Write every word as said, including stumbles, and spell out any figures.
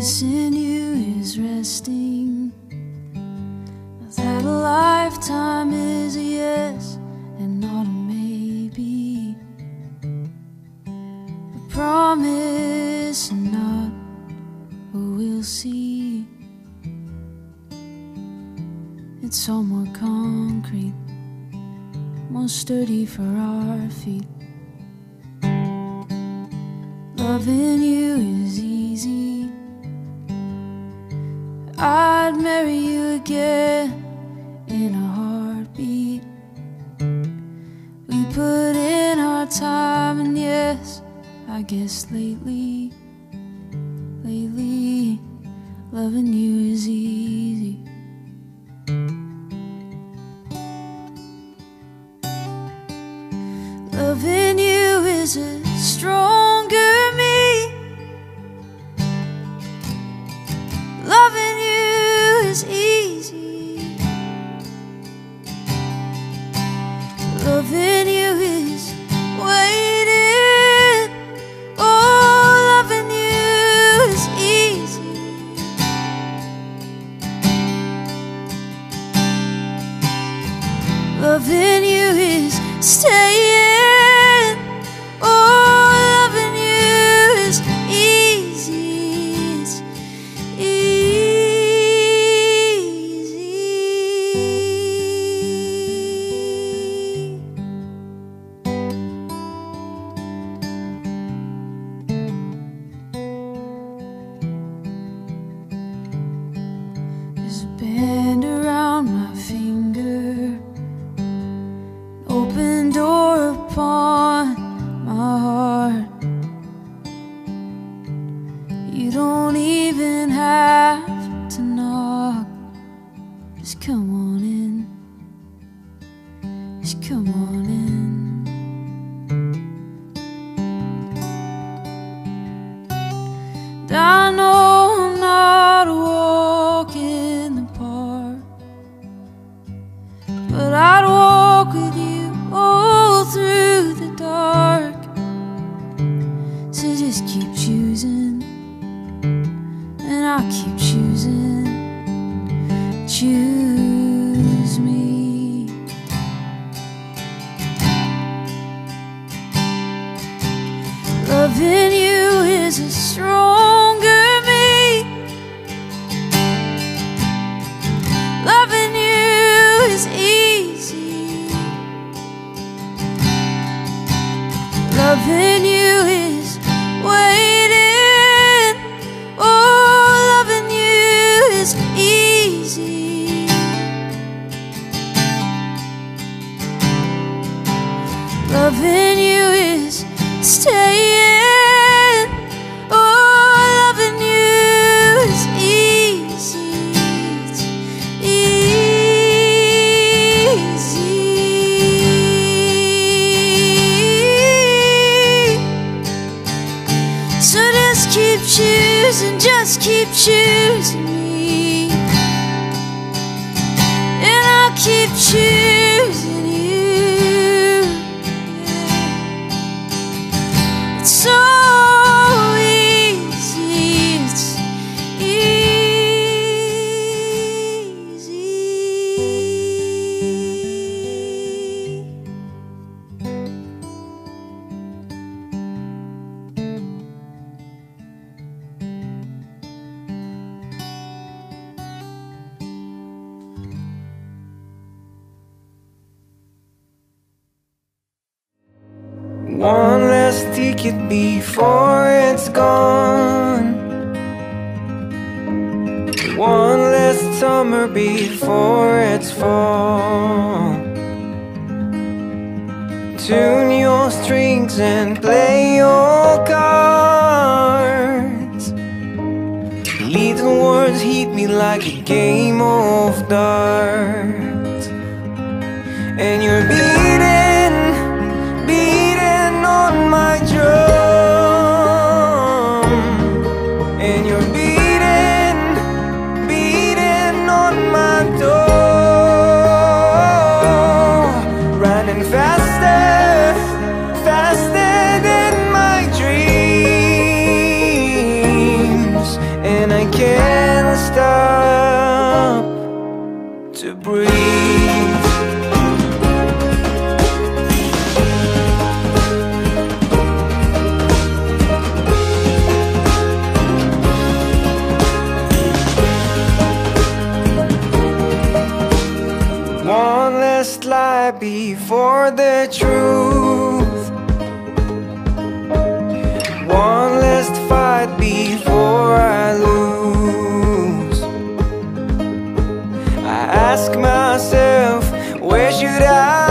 missing you is resting. That a lifetime is a yes and not a maybe, a promise and not a we'll see. It's all more concrete, more sturdy for our feet. Loving you is easy. I'd marry you again in a heartbeat. We put in our time, and yes, I guess lately, lately, loving you is easy. Loving you is a stronger me. Loving you is easy. Loving you is waiting. Oh, loving you is easy. Loving you is staying. There's a band around my finger, an open door upon my heart. You don't even have to knock, just come on in, just come on in. And I know I'm not a walk in the park, but I'd walk with you all through the dark. So just keep choosing, and I'll keep choosing. Choose me. Loving you is a stronger me. Loving you is easy. Loving you is waiting. Oh, loving you is easy. Loving you is staying. Oh, loving you is easy. It's easy. So just keep choosing, just keep choosing me, and I'll keep choosing you. It's so easy, it's easy. One last ticket before it's gone. One last summer before it's fall. Tune your strings and play your cards. Little words hit me like a game of darts. And you're beating, beating on my drum. And you're beating, beating on my door. Running faster, faster than my dreams. And I die before the truth. One last fight before I lose. I ask myself, where should I